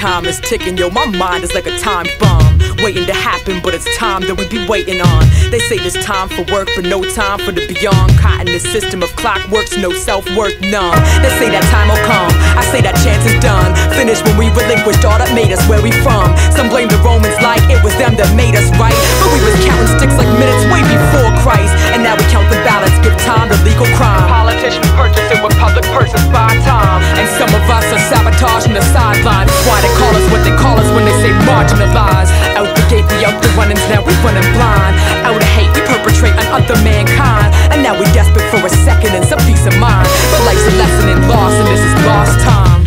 time is ticking, yo, my mind is like a time bomb, waiting to happen, but it's time that we be waiting on. They say there's time for work, but no time for the beyond. Caught in this system of clockworks, no self-worth, none. They say that time will come, I say that chance is done. Finished when we relinquished all that made us where we from. Some blame the Romans like it was them that made us right, but we was counting sticks like minutes way before Christ. And now we count the ballots, give time to legal crime. Politicians purchase it with public purses by time. And some of us are sabotaging the sidelines. That's why they call us what they call us when they say marginalized. Out the gate, we out the runnings, now we running blind. Out of hate, we perpetrate on other mankind. And now we desperate for a second and some peace of mind. But life's a lesson in loss, and this is lost time.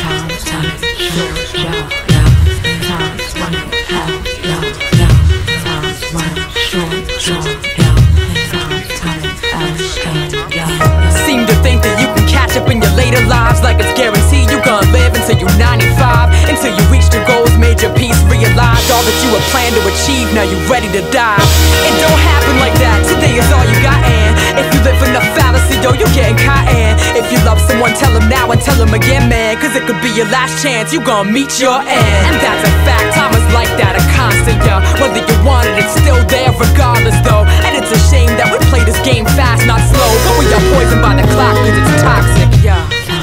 Seem to think that you can catch up in your later lives, like it's guaranteed you gonna live until you're 95. Until you reach your goals, made your peace, realized all that you had planned to achieve, now you're ready to die. It don't happen like that, today is all you got, and if you live in the fallacy, yo, you're getting caught. And if you love someone, tell them now and tell them again, man, cause it could be your last chance, you gonna meet your end. And that's a fact, time is like that, a constant, yo. Whether you want it, it's still there regardless, though. And it's a shame that we play this game fast, not slow, but we are poisoned by the clock cause it's toxic, yeah.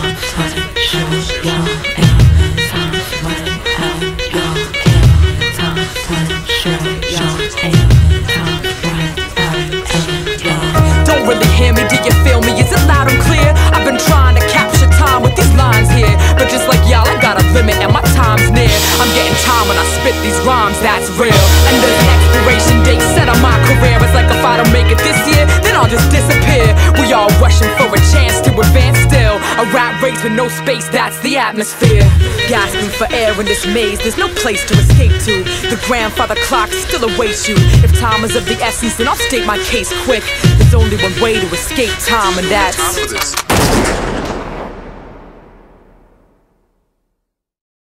Don't really hear me, do you feel me? Is it loud and clear? I've been trying to capture time with these lines here, but just like y'all, I got a limit and my time's near. I'm getting time when I spit these rhymes, that's real. And there's an expiration date set on my career. It's like if I don't make it this year, then I'll just disappear. We all rushing for a chance to advance still. A rat race with no space, that's the atmosphere. Gasping for air in this maze, there's no place to escape to. The grandfather clock still awaits you. If time is of the essence, then I'll state my case quick. There's only one way to escape time, and that's